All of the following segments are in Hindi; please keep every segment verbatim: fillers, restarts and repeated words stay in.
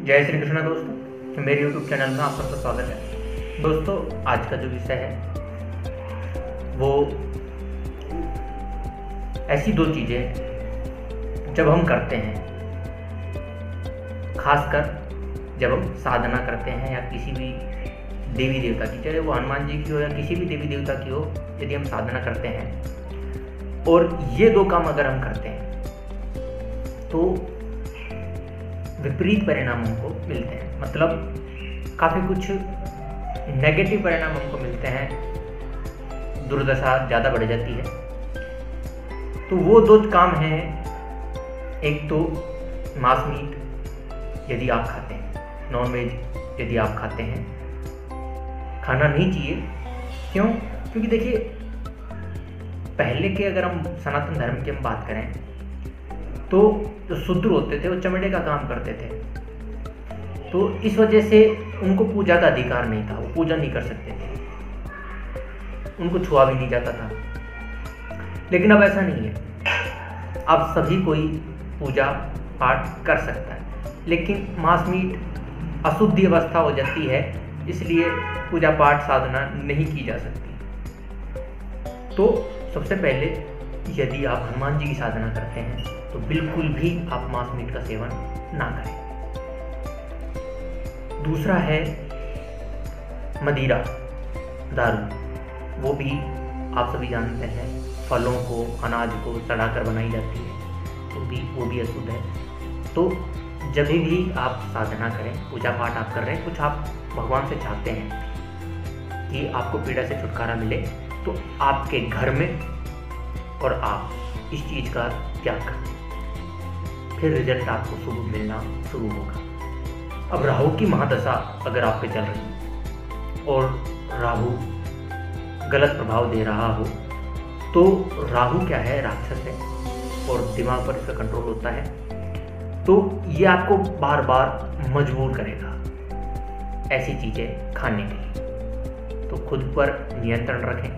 जय श्री कृष्ण दोस्तों, मेरे यूट्यूब चैनल में आप सबका स्वागत है। दोस्तों, आज का जो विषय है वो ऐसी दो चीज़ें जब हम करते हैं, खासकर जब हम साधना करते हैं या किसी भी देवी देवता की, चाहे वो हनुमान जी की हो या किसी भी देवी देवता की हो, यदि हम साधना करते हैं और ये दो काम अगर हम करते हैं तो विपरीत परिणाम हमको मिलते हैं। मतलब काफ़ी कुछ नेगेटिव परिणाम हमको मिलते हैं, दुर्दशा ज़्यादा बढ़ जाती है। तो वो दो काम हैं, एक तो मांस मीट यदि आप खाते हैं, नॉन वेज यदि आप खाते हैं, खाना नहीं चाहिए। क्यों? क्योंकि देखिए, पहले के अगर हम सनातन धर्म की हम बात करें तो जो शूद्र होते थे वो चमड़े का काम करते थे, तो इस वजह से उनको पूजा का अधिकार नहीं था, वो पूजा नहीं कर सकते थे, उनको छुआ भी नहीं जाता था। लेकिन अब ऐसा नहीं है, अब सभी कोई पूजा पाठ कर सकता है, लेकिन मांस मीट अशुद्धि अवस्था हो जाती है, इसलिए पूजा पाठ साधना नहीं की जा सकती। तो सबसे पहले यदि आप हनुमान जी की साधना करते हैं तो बिल्कुल भी आप मांस मीट का सेवन ना करें। दूसरा है मदिरा, दारू। वो भी आप सभी जानते हैं, फलों को, अनाज को सड़ाकर बनाई जाती है, तो भी वो भी अशुद्ध है। तो जब भी आप साधना करें, पूजा पाठ आप कर रहे हैं, कुछ आप भगवान से चाहते हैं कि आपको पीड़ा से छुटकारा मिले, तो आपके घर में और आप इस चीज़ का त्याग करें, फिर रिजल्ट आपको शुभ मिलना शुरू होगा। अब राहु की महादशा अगर आप पे चल रही है और राहु गलत प्रभाव दे रहा हो, तो राहु क्या है, राक्षस है और दिमाग पर इसका कंट्रोल होता है, तो ये आपको बार बार मजबूर करेगा ऐसी चीज़ें खाने के लिए। तो खुद पर नियंत्रण रखें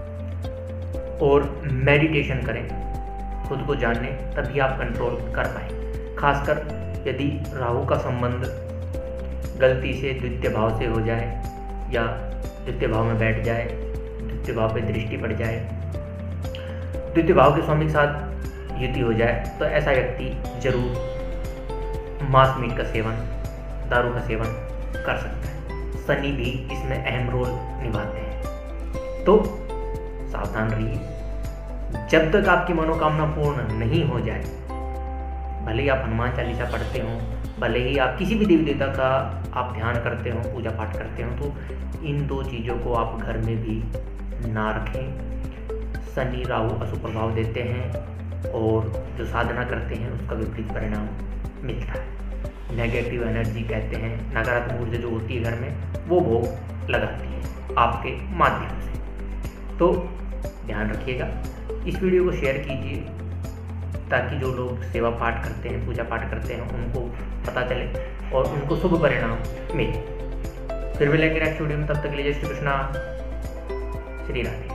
और मेडिटेशन करें, खुद को जाने, तभी आप कंट्रोल कर पाएंगे। खासकर यदि राहु का संबंध गलती से द्वितीय भाव से हो जाए या द्वितीय भाव में बैठ जाए, द्वितीय भाव पे दृष्टि पड़ जाए, द्वितीय भाव के स्वामी के साथ युति हो जाए, तो ऐसा व्यक्ति जरूर मांस मीट का सेवन, दारू का सेवन कर सकता है। शनि भी इसमें अहम रोल निभाते हैं। तो सावधान रहिए। जब तक आपकी मनोकामना पूर्ण नहीं हो जाए, भले ही आप हनुमान चालीसा पढ़ते हो, भले ही आप किसी भी देवी देवता का आप ध्यान करते हो, पूजा पाठ करते हो, तो इन दो चीज़ों को आप घर में भी ना रखें। शनि राहु अशुभ प्रभाव देते हैं और जो साधना करते हैं उसका विपरीत परिणाम मिलता है। नेगेटिव एनर्जी कहते हैं, नकारात्मक ऊर्जा जो होती है घर में, वो भोग लगाती है आपके माध्यम से। तो ध्यान रखिएगा, इस वीडियो को शेयर कीजिए ताकि जो लोग सेवा पाठ करते हैं, पूजा पाठ करते हैं, उनको पता चले और उनको शुभ परिणाम मिले। फिर मिलेंगे नेक्स्ट वीडियो में, तब तक के लिए जय श्री कृष्णा, श्री राधे।